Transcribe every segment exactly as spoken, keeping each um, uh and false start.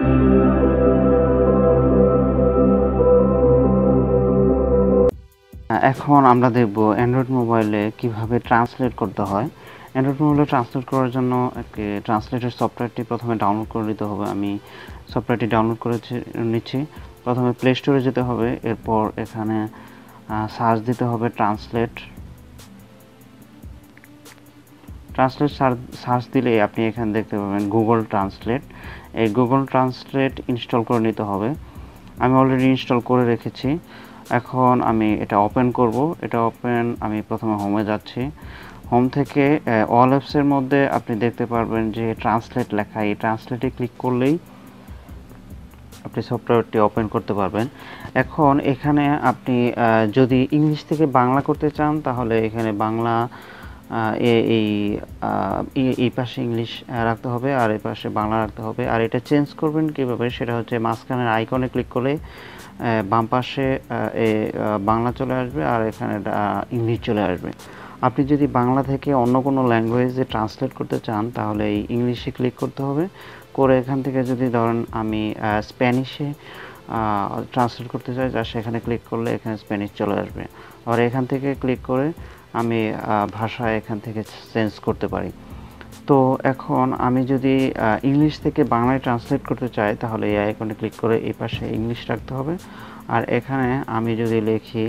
এখন আমরা দেখব অ্যান্ড্রয়েড মোবাইলে কিভাবে ট্রান্সলেট করতে হয়। অ্যান্ড্রয়েড মোবাইলে ট্রান্সলেট করার জন্য একটি ট্রান্সলেটের সফটওয়্যারটি প্রথমে ডাউনলোড করে নিতে হবে। আমি সফটওয়্যারটি ডাউনলোড করে নিচ্ছি। প্রথমে প্লে স্টোরে যেতে হবে, এরপর এখানে সার্চ দিতে হবে ট্রান্সলেট। ট্রান্সলেট সার্চ দিলে আপনি এখানে দেখতে পাবেন গুগল ট্রান্সলেট। এই গুগল ট্রান্সলেট ইনস্টল করে নিতে হবে। আমি অলরেডি ইনস্টল করে রেখেছি। এখন আমি এটা ওপেন করব। এটা ওপেন আমি প্রথমে হোমে যাচ্ছি। হোম থেকে অল অ্যাপসের মধ্যে আপনি দেখতে পারবেন যে ট্রান্সলেট লেখা। এই ট্রান্সলেটে ক্লিক করলেই আপনি সফটওয়্যারটি ওপেন করতে পারবেন। এখন এখানে আপনি যদি ইংলিশ থেকে বাংলা করতে চান তাহলে এখানে বাংলা এই এই পাশে ইংলিশ রাখতে হবে আর এই পাশে বাংলা রাখতে হবে। আর এটা চেঞ্জ করবেন কীভাবে, সেটা হচ্ছে মাঝখানের আইকনে ক্লিক করলে বাম পাশে বাংলা চলে আসবে আর এখানে ইংলিশ চলে আসবে। আপনি যদি বাংলা থেকে অন্য কোনো ল্যাঙ্গুয়েজে ট্রান্সলেট করতে চান তাহলে এই ইংলিশে ক্লিক করতে হবে। করে এখান থেকে যদি ধরেন আমি স্প্যানিশে ট্রান্সলেট করতে চাই, যা সেখানে ক্লিক করলে এখানে স্প্যানিশ চলে আসবে। আর এখান থেকে ক্লিক করে আমি ভাষা এখান থেকে চেঞ্জ করতে পারি। তো এখন আমি যদি ইংলিশ থেকে বাংলায় ট্রান্সলেট করতে চাই তাহলে এই আইকনে ক্লিক করে এই পাশে ইংলিশ রাখতে হবে। আর এখানে আমি যদি লিখি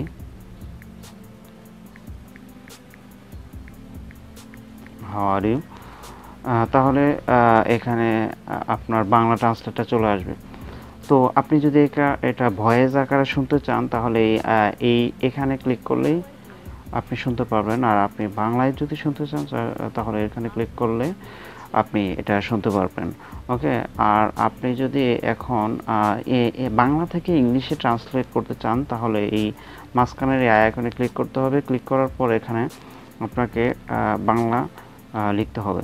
হাউ আর ইউ, তাহলে এখানে আপনার বাংলা ট্রান্সলেটটা চলে আসবে। তো আপনি যদি এটা ভয়েস আকারে শুনতে চান তাহলে এই এখানে ক্লিক করলেই আপনি শুনতে পারবেন। আর আপনি বাংলায় যদি শুনতে চান তাহলে এখানে ক্লিক করলে আপনি এটা শুনতে পারবেন। ওকে, আর আপনি যদি এখন বাংলা থেকে ইংলিশে ট্রান্সলেট করতে চান তাহলে এই মাঝখানের এই আইকনে ক্লিক করতে হবে। ক্লিক করার পর এখানে আপনাকে বাংলা লিখতে হবে।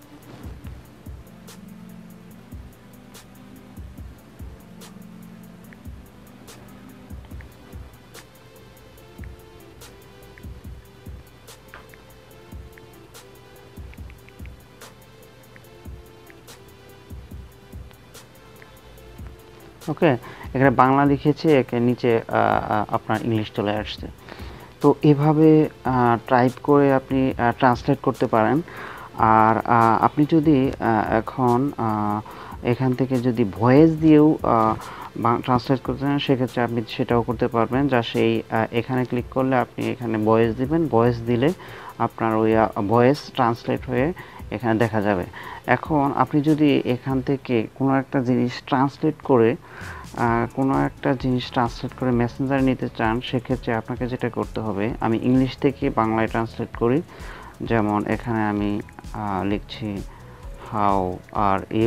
ওকে, এখানে বাংলা লিখেছে, একে নিচে আপনার ইংলিশ চলে আসছে। তো এভাবে টাইপ করে আপনি ট্রান্সলেট করতে পারেন। আর আপনি যদি এখন এখান থেকে যদি ভয়েস দিয়েও ট্রান্সলেট করতে চান সেক্ষেত্রে আপনি সেটাও করতে পারবেন। যা সেই এখানে ক্লিক করলে আপনি এখানে ভয়েস দিবেন। ভয়েস দিলে আপনার ওই ভয়েস ট্রান্সলেট হয়ে এখানে দেখা যাবে। এখন আপনি যদি এখান থেকে কোনো একটা জিনিস ট্রান্সলেট করে কোনো একটা জিনিস ট্রান্সলেট করে মেসেঞ্জারে নিতে চান সেক্ষেত্রে আপনাকে যেটা করতে হবে, আমি ইংলিশ থেকে বাংলায় ট্রান্সলেট করি। যেমন এখানে আমি লিখছি হাউ আর ইউ।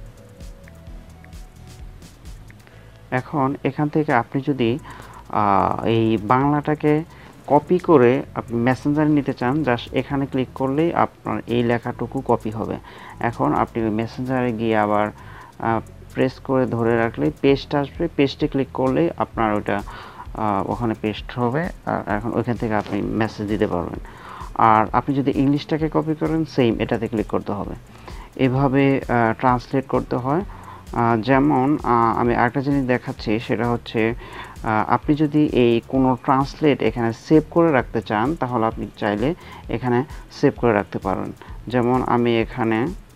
এখন এখান থেকে আপনি যদি এই বাংলাটাকে কপি করে আপনি মেসেঞ্জারে নিতে চান, জাস্ট এখানে ক্লিক করলেই আপনার এই লেখাটুকু কপি হবে। এখন আপনি ওই মেসেঞ্জারে গিয়ে আবার প্রেস করে ধরে রাখলে পেস্ট আসবে। পেস্টে ক্লিক করলেই আপনার ওটা ওখানে পেস্ট হবে। আর এখন ওইখান থেকে আপনি মেসেজ দিতে পারবেন। আর আপনি যদি ইংলিশটাকে কপি করেন সেম এটাতে ক্লিক করতে হবে। এভাবে ট্রান্সলেট করতে হয়। যেমন আমি আরেকটা জিনিস দেখাচ্ছি, সেটা হচ্ছে আপনি যদি এই কোনো ট্রান্সলেট এখানে সেভ করে রাখতে চান তাহলে আপনি চাইলে এখানে সেভ করে রাখতে পারবেন। যেমন আমি এখানে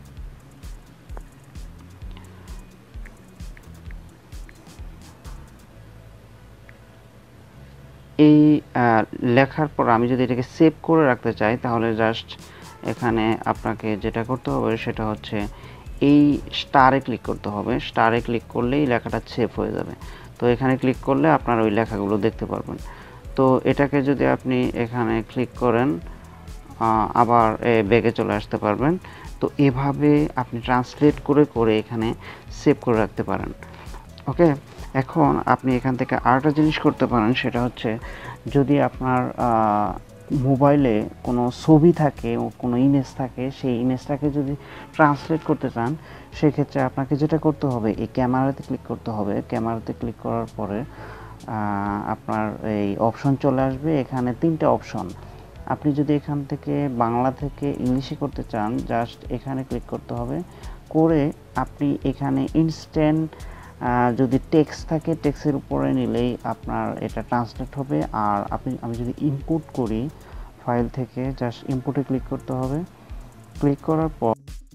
এই লেখার পর আমি যদি এটাকে সেভ করে রাখতে চাই তাহলে জাস্ট এখানে আপনাকে যেটা করতে হবে সেটা হচ্ছে এই স্টারে ক্লিক করতে হবে। স্টারে ক্লিক করলেই লেখাটা সেভ হয়ে যাবে। তো এখানে ক্লিক করলে আপনার ওই লেখাগুলো দেখতে পারবেন। তো এটাকে যদি আপনি এখানে ক্লিক করেন আবার ব্যাগে চলে আসতে পারবেন। তো এভাবে আপনি ট্রান্সলেট করে করে এখানে সেভ করে রাখতে পারেন। ওকে, এখন আপনি এখান থেকে আরেকটা জিনিস করতে পারেন, সেটা হচ্ছে যদি আপনার মোবাইলে কোনো ছবি থাকে ও কোনো ইমেজ থাকে, সেই ইমেজটাকে যদি ট্রান্সলেট করতে চান সেক্ষেত্রে আপনাকে যেটা করতে হবে এই ক্যামেরাতে ক্লিক করতে হবে। ক্যামেরাতে ক্লিক করার পরে আপনার এই অপশন চলে আসবে। এখানে তিনটা অপশন, আপনি যদি এখান থেকে বাংলা থেকে ইংলিশে করতে চান জাস্ট এখানে ক্লিক করতে হবে। করে আপনি এখানে ইনস্ট্যান্ট যদি টেক্সট থাকে টেক্সটের উপরে নিলেই আপনার এটা ট্রান্সলেট হবে। আর আপনি আমি যদি ইনপুট করি ফাইল থেকে জাস্ট ইনপুটে ক্লিক করতে হবে। ক্লিক করার পর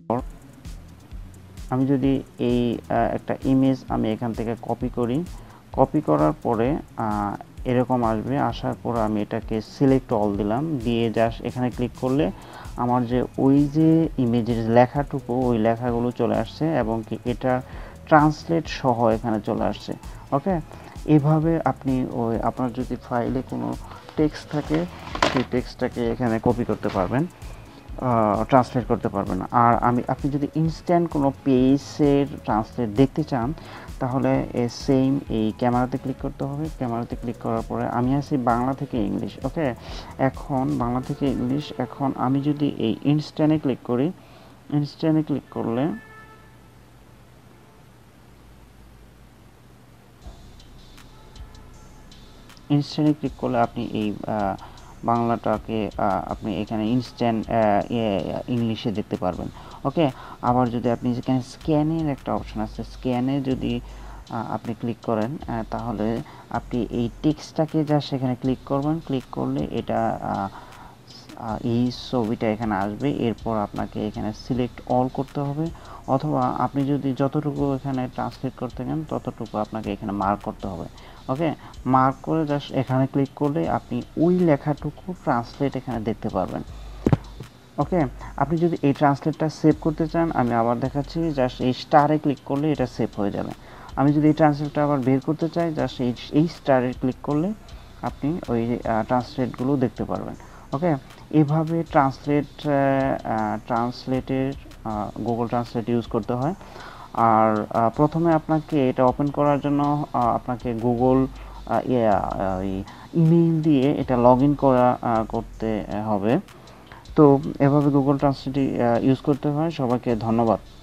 আমি যদি এই একটা ইমেজ আমি এখান থেকে কপি করি, কপি করার পরে এরকম আসবে। আসার পর আমি এটাকে সিলেক্ট অল দিলাম, দিয়ে জাস্ট এখানে ক্লিক করলে আমার যে ওই যে ইমেজের লেখাটুকু ওই লেখাগুলো চলে আসছে এবং কি এটা ট্রান্সলেট সহ এখানে চলে আসছে। ওকে, এভাবে আপনি ওই আপনার যদি ফাইলে কোনো টেক্সট থাকে সেই টেক্সটটাকে এখানে কপি করতে পারবেন, ট্রান্সলেট করতে পারবেন। আর আমি আপনি যদি ইনস্ট্যান্ট কোনো পেজের ট্রান্সলেট দেখতে চান তাহলে সেম এই ক্যামেরাতে ক্লিক করতে হবে। ক্যামেরাতে ক্লিক করার পরে আমি আছি বাংলা থেকে ইংলিশ। ওকে, এখন বাংলা থেকে ইংলিশ, এখন আমি যদি এই ইনস্ট্যান্টে ক্লিক করি, ইনস্ট্যান্টে ক্লিক করলে ইনস্ট্যান্টে ক্লিক করলে আপনি এই বাংলাটাকে আপনি এখানে ইনস্ট্যান্ট ইংলিশে দেখতে পারবেন। ওকে, আবার যদি আপনি এখানে স্ক্যানের একটা অপশন আছে, স্ক্যানে যদি আপনি ক্লিক করেন তাহলে আপনি এই টেক্সটটাকে যা সেখানে ক্লিক করবেন, ক্লিক করলে এটা এই ছবিটা এখানে আসবে। এরপর আপনাকে এখানে সিলেক্ট অল করতে হবে, অথবা আপনি যদি যতটুকু এখানে ট্রান্সলেট করতে চান ততটুকু আপনাকে এখানে মার্ক করতে হবে। ওকে, মার্ক করে জাস্ট এখানে ক্লিক করলে আপনি ওই লেখাটুকু ট্রান্সলেট এখানে দেখতে পারবেন। ওকে, আপনি যদি এই ট্রান্সলেটটা সেভ করতে চান আমি আবার দেখাচ্ছি, জাস্ট এই স্টারে ক্লিক করলে এটা সেভ হয়ে যাবে। আমি যদি এই ট্রান্সলেটটা আবার বের করতে চাই জাস্ট এই এই স্টারে ক্লিক করলে আপনি ওই ট্রান্সলেটগুলো দেখতে পারবেন। ওকে, এভাবে ট্রান্সলেট ট্রান্সলেটের গুগল ট্রান্সলেট ইউজ করতে হয়। আর প্রথমে আপনাকে এটা ওপেন করার জন্য আপনাকে গুগল ইমেইল দিয়ে এটা লগ ইন করা করতে হবে। তো এভাবে গুগল ট্রান্সলেট ইউজ করতে হয়। সবাইকে ধন্যবাদ।